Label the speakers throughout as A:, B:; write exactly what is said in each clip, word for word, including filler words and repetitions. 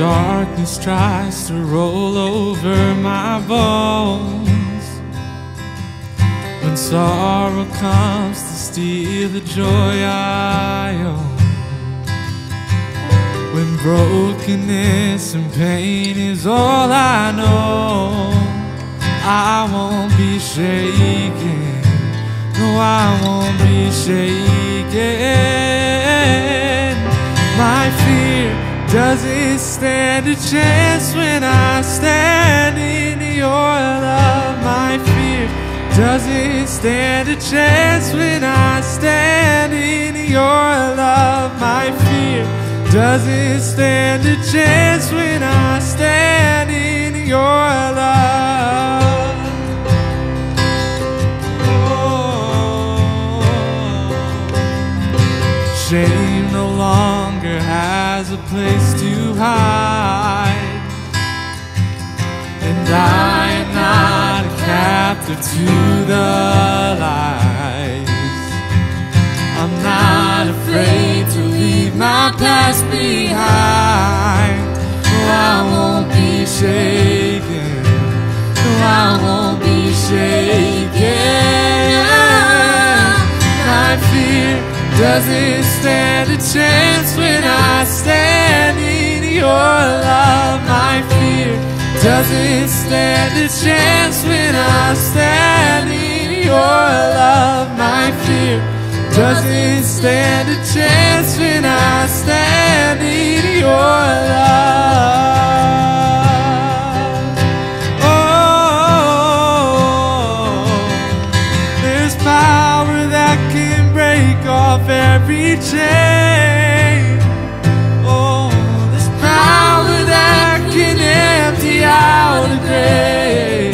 A: darkness tries to roll over my bones, when sorrow comes to steal the joy I own, when brokenness and pain is all I know, I won't be shaken. No, I won't be shaken. My fear doesn't stand a chance when I stand in your love. My fear doesn't stand a chance when I stand in your love. My fear doesn't stand a chance when I stand in your love. Oh, shame no longer has a place to hide, and I am not a captive to the lies. I'm not afraid to leave my past behind. No, I won't be shaken. No, I won't be shaken. My fear doesn't stand a chance when I stand in your love. My fear doesn't stand a chance when I stand in your love. My fear doesn't stand a chance when I stand in your love. Oh, there's power that can break off every chain. Oh, there's power that can empty out a grave.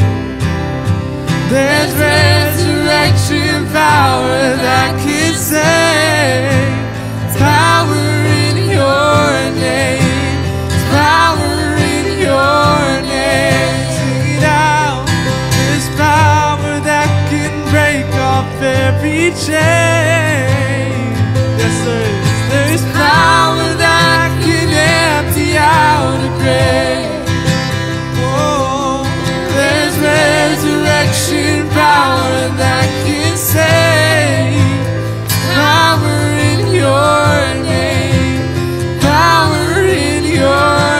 A: There's resurrection power that can save. It's power in your name. It's power in your name. Sing it out. There's power that can break off every chain. Yes, there is. There's power that can empty out a grave. Oh, there's resurrection power that can save. Power in your name. Power in your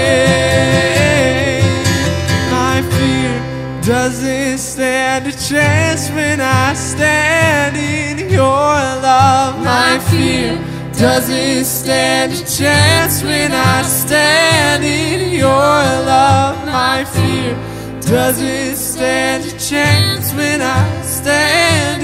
A: name. My fear doesn't stand a chance when I stand in your love. My fear doesn't stand a chance when I stand in your love. My fear doesn't stand a chance when I stand